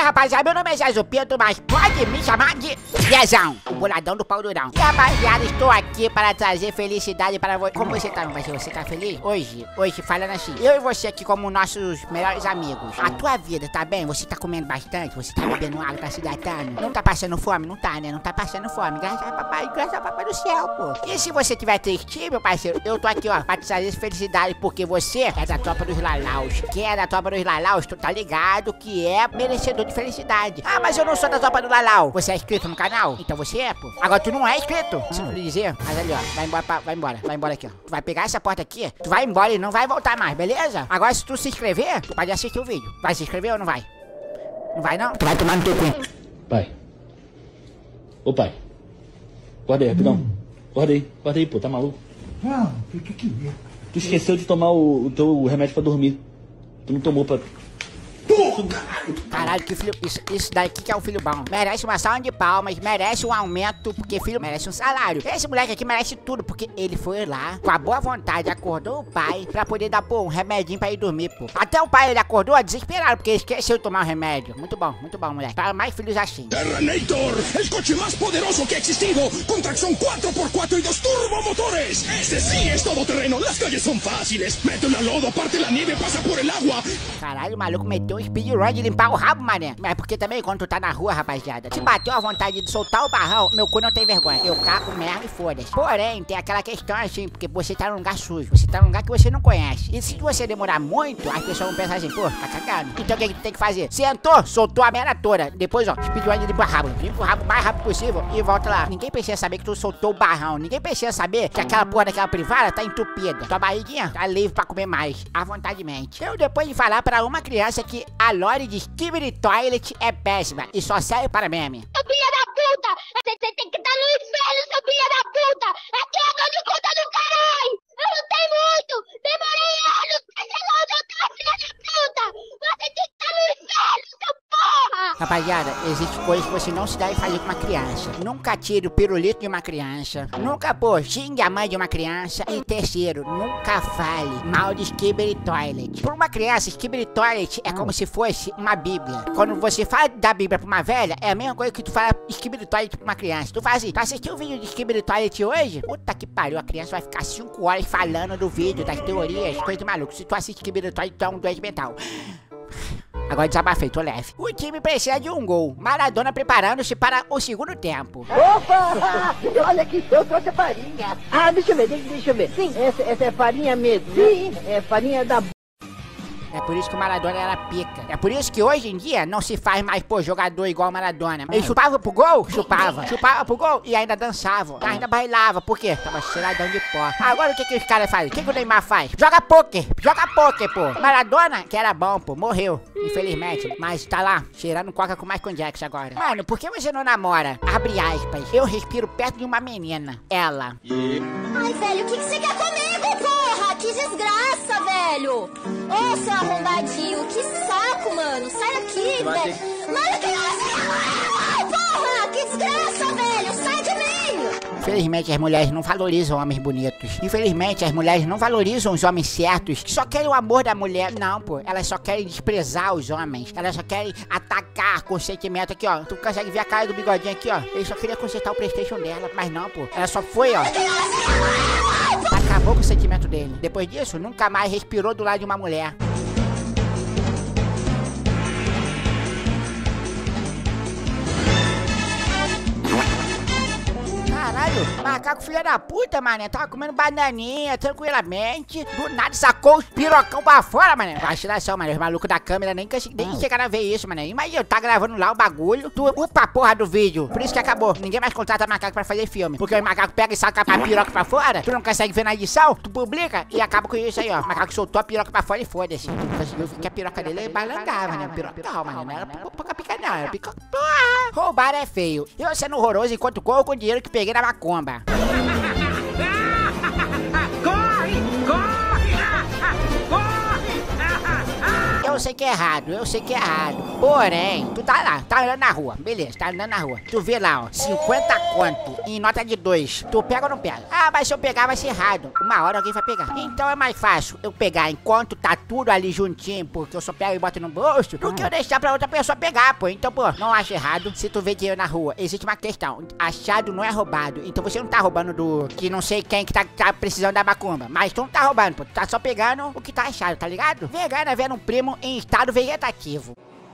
rapaziada, meu nome é Zé Pinto, mas pode me chamar de Zezão, o boladão do pau durão. E rapaziada, estou aqui para trazer felicidade para você. Como você tá, meu parceiro? Você tá feliz? Hoje, falando assim, eu e você aqui como nossos melhores amigos. A tua vida tá bem? Você tá comendo bastante? Você tá bebendo água, tá se hidratando? Não tá passando fome? Não tá, né? Não tá passando fome. Graças a papai do céu, pô. E se você tiver triste, meu parceiro, eu tô aqui, ó, pra te trazer felicidade, porque você é da tropa dos Lalaus. Quem é da tropa dos Lalaus, tu tá ligado que é merecedor de felicidade. Ah, mas eu não sou da tropa do Lalau. Você é inscrito no canal? Então você é, pô. Agora tu não é inscrito. Se não lhe dizer, mas ali, ó, vai embora aqui, ó. Tu vai pegar essa porta aqui, tu vai embora e não vai voltar mais, beleza? Agora se tu se inscrever, tu pode assistir o vídeo. Vai se inscrever ou não vai? Não vai não? Tu vai tomar no teu cu. Pai. Ô pai. Acorda aí, rapidão. Acorda aí, pô, tá maluco? Não, que é? Tu esqueceu de tomar o teu remédio pra dormir. Tu não tomou pra... Caralho, que filho... Isso daqui que é um filho bom. Merece uma salva de palmas, merece um aumento, porque filho merece um salário. Esse moleque aqui merece tudo, porque ele foi lá, com a boa vontade, acordou o pai pra poder dar, pô, um remedinho pra ir dormir, pô. Até o pai, ele acordou desesperado, porque ele esqueceu de tomar o remédio. Muito bom, moleque. Para mais filhos assim. Terrenator, el coche más poderoso que ha existido, con tracción 4x4 y 2 turbomotores. Este sí es todoterreno, las calles son fáciles. Mete el lodo, parte la nieve, pasa por el agua. Caralho, o maluco meteu speedrun de limpar o rabo, mané. Mas porque também quando tu tá na rua, rapaziada, te bateu a vontade de soltar o barrão, meu cu não tem vergonha. Eu cago merda e foda-se. Porém, tem aquela questão assim, porque você tá num lugar sujo, você tá num lugar que você não conhece. E se você demorar muito, as pessoas vão pensar assim, pô, tá cagado. Então o que tu tem que fazer? Sentou, soltou a merda toda. Depois, ó, speedrun de limpar o rabo. Limpa o rabo o mais rápido possível e volta lá. Ninguém precisa saber que tu soltou o barrão. Ninguém precisa saber que aquela porra daquela privada tá entupida. Tua barriguinha tá livre pra comer mais, à vontademente. Eu, depois de falar pra uma criança que a lore de Skibidi Toilet é péssima e só serve para meme. Seu filho da puta! Você tem que estar no inferno, seu filho da puta! Aqui é a dor de conta do caralho! Eu lutei muito! Demorei anos pra chegar onde eu tô, filha da puta! Você tem que estar no inferno, seu porra! Rapaziada, existe coisas que você não se deve fazer com uma criança. Nunca tire o pirulito de uma criança. Nunca, pô, xingue a mãe de uma criança. E terceiro, nunca fale mal de Skibidi Toilet. Por uma criança, Skibidi Toilet é como se fosse uma bíblia. Quando você fala da bíblia pra uma velha, é a mesma coisa que tu fala Skibidi Toilet pra uma criança. Tu faz assim, tu assistiu o vídeo de Skibidi Toilet hoje? Puta que pariu, a criança vai ficar 5 horas falando do vídeo, das teorias, coisa maluca. Se tu assiste Skibidi Toilet, tu é um doente mental. Agora desabafei, tô leve. O time precisa de um gol. Maradona preparando-se para o segundo tempo. Opa! Olha aqui, eu trouxe a farinha. Ah, deixa eu ver. Sim, essa é farinha mesmo. Sim, é farinha da... É por isso que o Maradona era pica. É por isso que hoje em dia não se faz mais, pô, jogador igual o Maradona. Ele chupava pro gol? Chupava. Chupava pro gol e ainda dançava. Ainda bailava. Por quê? Tava cheiradão de pó. Agora o que os caras fazem? O que o Neymar faz? Joga pôquer, pô. Maradona, que era bom, pô, morreu. Infelizmente. Mas tá lá, cheirando coca com Michael Jackson agora. Mano, por que você não namora? Abre aspas. Eu respiro perto de uma menina. Ela. Ai, velho, o que você quer comigo, porra? Que desgraça, velho! Ô, seu arrombadinho, que saco, mano! Sai daqui, velho! Mano, que... porra! Que desgraça, velho! Sai de mim! Infelizmente as mulheres não valorizam homens bonitos. Infelizmente as mulheres não valorizam os homens certos, que só querem o amor da mulher. Não, pô. Elas só querem desprezar os homens. Elas só querem atacar com sentimento. Aqui, ó. Tu consegue ver a cara do bigodinho aqui, ó. Ele só queria consertar o PlayStation dela. Mas não, pô. Ela só foi, ó. Acabou com o sentimento dele. Depois disso, nunca mais respirou do lado de uma mulher. Caralho, macaco filha da puta, mané. Tava comendo bananinha tranquilamente. Do nada sacou os pirocão pra fora, mané. Vacilação, mané. Os malucos da câmera nem chegaram a ver isso, mané. Imagina, tá gravando lá o bagulho. Tu upa a porra do vídeo. Por isso que acabou. Ninguém mais contrata macaco pra fazer filme. Porque o macaco pega e saca a piroca pra fora. Tu não consegue ver na edição. Tu publica e acaba com isso aí, ó. O macaco soltou a piroca pra fora e foda-se. Tu conseguiu ver que a piroca dele balangava, né? Piroca, mané. Não era pouca pica, não. Era pica. Roubar é feio. Eu sendo horroroso enquanto corro com o dinheiro que peguei na macumba. sei que é errado, eu sei que é errado. Porém, tu tá lá, tá andando na rua, beleza, tá andando na rua. Tu vê lá, ó, 50 conto em nota de 2. Tu pega ou não pega? Ah, mas se eu pegar vai ser errado. Uma hora alguém vai pegar. Então é mais fácil eu pegar enquanto tá tudo ali juntinho, porque eu só pego e boto no bolso, do que eu deixar pra outra pessoa pegar, pô. Então, pô, não acho errado. Se tu vê dinheiro na rua, existe uma questão. Achado não é roubado. Então você não tá roubando do... que não sei quem que tá precisando da macumba. Mas tu não tá roubando, pô. Tu tá só pegando o que tá achado, tá ligado? Vegana vendo um primo em estado vegetativo.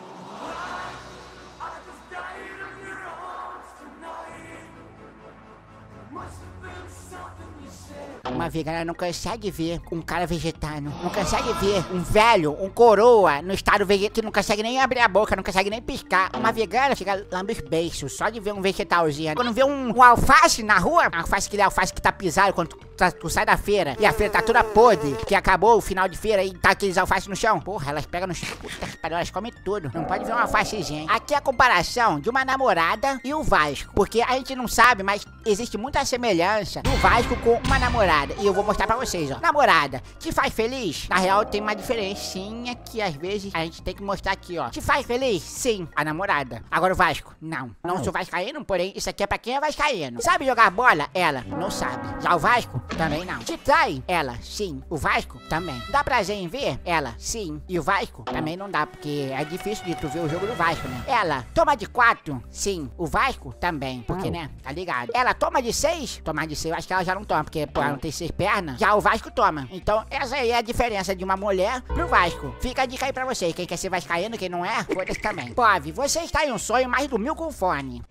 Uma vegana não consegue ver um cara vegetariano, não consegue ver um velho, um coroa no estado vegetariano, que não consegue nem abrir a boca, não consegue nem piscar. Uma vegana fica lambe os beiços só de ver um vegetalzinho. Quando vê um alface na rua, aquele alface que tá pisado quando tu sai da feira e a feira tá toda podre, que acabou o final de feira e tá aqueles alfaces no chão. Porra, elas pegam no chão, puta que pariu, elas comem tudo. Não pode ver um alfacezinho. Aqui é a comparação de uma namorada e o Vasco, porque a gente não sabe, mas existe muita semelhança do Vasco com uma namorada. E eu vou mostrar pra vocês, ó. Namorada, te faz feliz? Na real tem uma diferencinha que às vezes a gente tem que mostrar aqui, ó. Te faz feliz? Sim, a namorada. Agora o Vasco, não. Não sou vascaíno, porém isso aqui é pra quem é vascaíno. Sabe jogar bola? Ela, não sabe. Já o Vasco? Também não. Te trai? Ela, sim. O Vasco? Também. Dá prazer em ver? Ela, sim. E o Vasco? Também não dá, porque é difícil de tu ver o jogo do Vasco, né? Ela, toma de 4? Sim. O Vasco? Também. Porque, né? Tá ligado? Ela toma de 6? Tomar de 6 eu acho que ela já não toma, porque, pô, ela não tem 6 pernas. Já o Vasco toma. Então, essa aí é a diferença de uma mulher pro Vasco. Fica a dica aí pra vocês. Quem quer ser vascaíno, quem não é, foda-se também. Pove, você está em um sonho, mas dormiu com fone.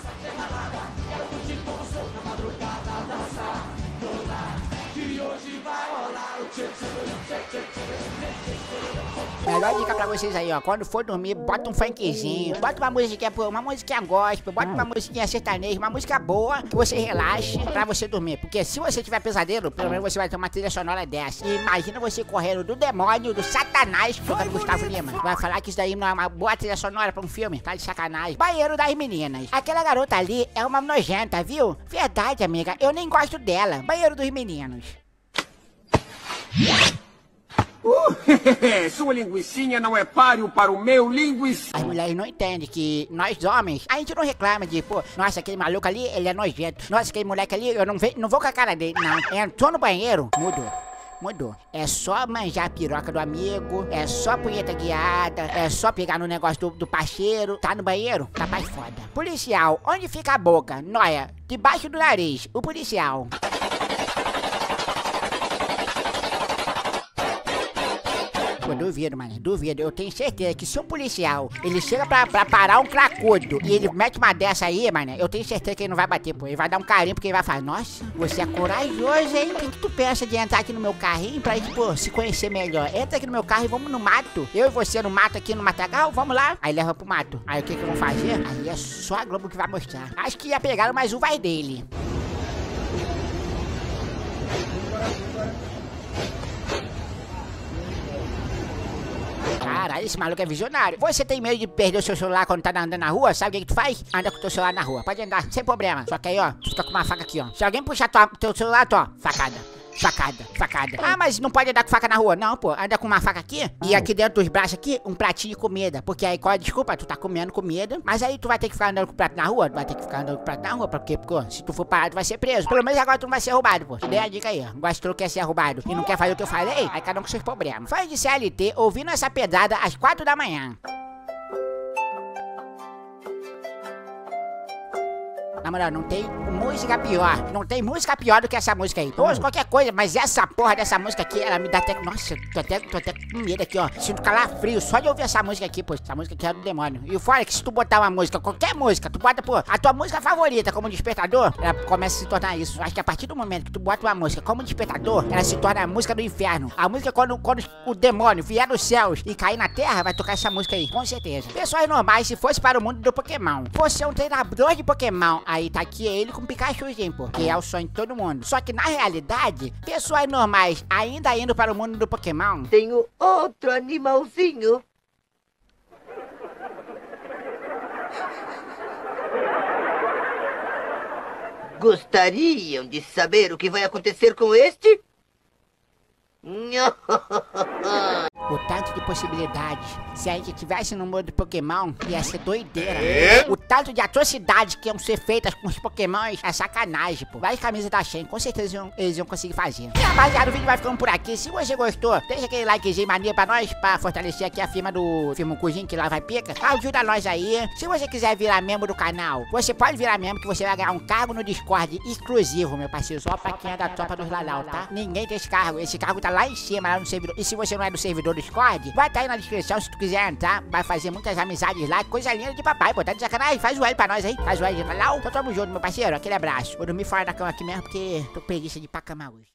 Melhor dica pra vocês aí, ó. Quando for dormir, bota um funkzinho. Bota uma musiquinha, uma musiquinha gospel. Bota uma musiquinha sertaneja, uma música boa, que você relaxe pra você dormir. Porque se você tiver pesadelo, pelo menos você vai ter uma trilha sonora dessa. E imagina você correndo do demônio, do satanás, jogando Gustavo Lima. Vai falar que isso daí não é uma boa trilha sonora pra um filme? Tá de sacanagem. Banheiro das meninas. Aquela garota ali é uma nojenta, viu? Verdade, amiga. Eu nem gosto dela. Banheiro dos meninos. Sua linguicinha não é páreo para o meu linguiça. As mulheres não entendem que nós homens, a gente não reclama de, pô, nossa, aquele maluco ali, ele é nojento. Nossa, aquele moleque ali, eu não vou com a cara dele, não. Entrou no banheiro, mudou. É só manjar a piroca do amigo, é só punheta guiada, é só pegar no negócio do parceiro. Tá no banheiro? Tá mais foda. Policial, onde fica a boca? Nóia, debaixo do nariz, o policial. Pô, duvido, mano, duvido. Eu tenho certeza que se um policial, ele chega pra parar um cracudo e ele mete uma dessa aí, mano, eu tenho certeza que ele não vai bater, pô. Ele vai dar um carinho porque ele vai falar, nossa, você é corajoso, hein? O que tu pensa de entrar aqui no meu carrinho pra gente, pô, se conhecer melhor? Entra aqui no meu carro e vamos no mato. Eu e você no mato aqui no Matagal, vamos lá. Aí leva pro mato. Aí o que que vão fazer? Aí é só a Globo que vai mostrar. Acho que ia pegar mais um vai dele. Caralho, esse maluco é visionário. Você tem medo de perder o seu celular quando tá andando na rua? Sabe o que tu faz? Anda com o teu celular na rua. Pode andar, sem problema. Só que aí, ó, tu fica com uma faca aqui, ó. Se alguém puxar teu celular, ó, facada. Facada. Ah, mas não pode andar com faca na rua. Não, pô. Anda com uma faca aqui e aqui dentro dos braços aqui, um pratinho de comida. Porque aí, qual é a desculpa? Tu tá comendo comida, mas aí tu vai ter que ficar andando com o prato na rua? Tu vai ter que ficar andando com o prato na rua, porque, pô, se tu for parado, tu vai ser preso. Pelo menos agora tu não vai ser roubado, pô. Te dei a dica aí, ó. Gostou, quer ser roubado e não quer fazer o que eu falei? Aí cada um com seus problemas. Fãs de CLT ouvindo essa pedrada às 4 da manhã. Na moral, não tem música pior. Não tem música pior do que essa música aí. Ouço qualquer coisa, mas essa porra dessa música aqui, ela me dá até... Nossa, tô até com medo aqui, ó. Sinto calafrio só de ouvir essa música aqui, pô. Essa música aqui é do demônio. E o fora é que se tu botar uma música, qualquer música, tu bota, pô, a tua música favorita como despertador, ela começa a se tornar isso. Acho que a partir do momento que tu bota uma música como despertador, ela se torna a música do inferno. A música quando o demônio vier dos céus e cair na terra, vai tocar essa música aí, com certeza. Pessoas normais, se fosse para o mundo do Pokémon, você é um treinador de Pokémon, aí tá aqui ele com Pikachuzinho, pô, que é o sonho de todo mundo. Só que na realidade, pessoas normais ainda indo para o mundo do Pokémon, Tenho outro animalzinho. Gostariam de saber o que vai acontecer com este? o tanto tanto de possibilidades. Se a gente tivesse no mundo do Pokémon, ia ser doideira. O tanto de atrocidades que iam ser feitas com os Pokémons é sacanagem, pô. Várias camisas da Shein, com certeza eles iam conseguir fazer. E rapaziada, o vídeo vai ficando por aqui. Se você gostou, deixa aquele likezinho maneiro pra nós, pra fortalecer aqui a firma do Firma Cujinho, que lá vai pica. Ajuda nós aí. Se você quiser virar membro do canal, você pode virar membro, que você vai ganhar um cargo no Discord exclusivo, meu parceiro, só pra quem é da tropa dos Lalau, tá? Ninguém tem esse cargo. Esse cargo tá lá em cima, lá no servidor. E se você não é do servidor do Discord, vai tá aí na descrição se tu quiser entrar. Vai fazer muitas amizades lá, coisa linda de papai, pô. Tá de sacanagem? Faz o L pra nós aí. Faz o L de Lalau. Então tamo junto, meu parceiro. Aquele abraço. Vou dormir fora da cama aqui mesmo, porque tô preguiça de ir pra cama hoje.